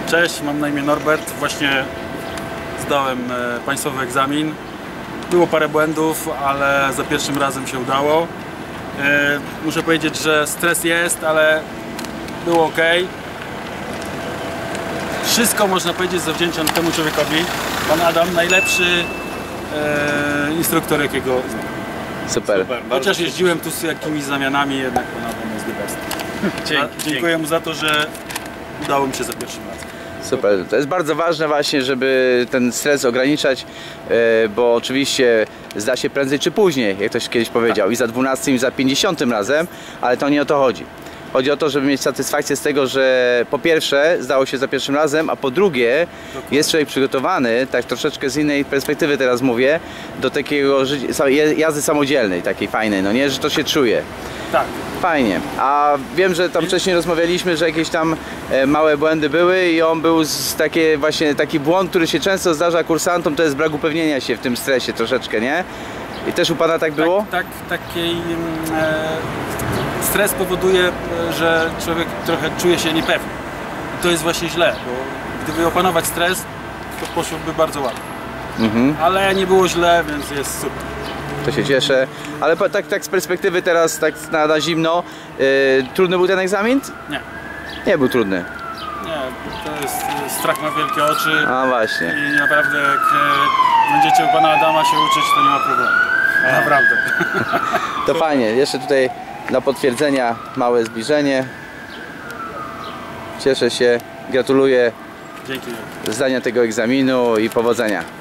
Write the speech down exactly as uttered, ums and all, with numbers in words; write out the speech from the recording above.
Cześć, mam na imię Norbert. Właśnie zdałem e, państwowy egzamin. Było parę błędów, ale za pierwszym razem się udało. E, muszę powiedzieć, że stres jest, ale było ok. Wszystko można powiedzieć zawdzięczam temu człowiekowi. Pan Adam, najlepszy e, instruktor, jakiego znam. Super. Super. Chociaż jeździłem tu z jakimiś zamianami, jednak Pan Adam jest the best. Dzięki. Dziękuję mu za to, że udało mi się za pierwszym razem. Super. To jest bardzo ważne właśnie, żeby ten stres ograniczać, bo oczywiście zda się prędzej czy później, jak ktoś kiedyś powiedział, i za dwunastym, i za pięćdziesiątym razem, ale to nie o to chodzi. Chodzi o to, żeby mieć satysfakcję z tego, że po pierwsze zdało się za pierwszym razem, a po drugie jest człowiek przygotowany, tak troszeczkę z innej perspektywy teraz mówię, do takiego jazdy samodzielnej, takiej fajnej, no nie, że to się czuje. Tak. Fajnie. A wiem, że tam wcześniej rozmawialiśmy, że jakieś tam małe błędy były i on był z takie właśnie taki błąd, który się często zdarza kursantom, to jest brak upewnienia się w tym stresie troszeczkę, nie? I też u Pana tak było? Tak, tak takiej e, stres powoduje, że człowiek trochę czuje się niepewny. I to jest właśnie źle, bo gdyby opanować stres, to poszłoby bardzo łatwo. Mhm. Ale nie było źle, więc jest super. To się cieszę, ale tak, tak z perspektywy teraz, tak na, na zimno, yy, trudny był ten egzamin? Nie. Nie był trudny? Nie, to jest strach ma wielkie oczy. A właśnie. I naprawdę jak e, będziecie u Pana Adama się uczyć, to nie ma problemu. Naprawdę. To fajnie, jeszcze tutaj dla potwierdzenia małe zbliżenie. Cieszę się, gratuluję Dzięki. zdania tego egzaminu i powodzenia.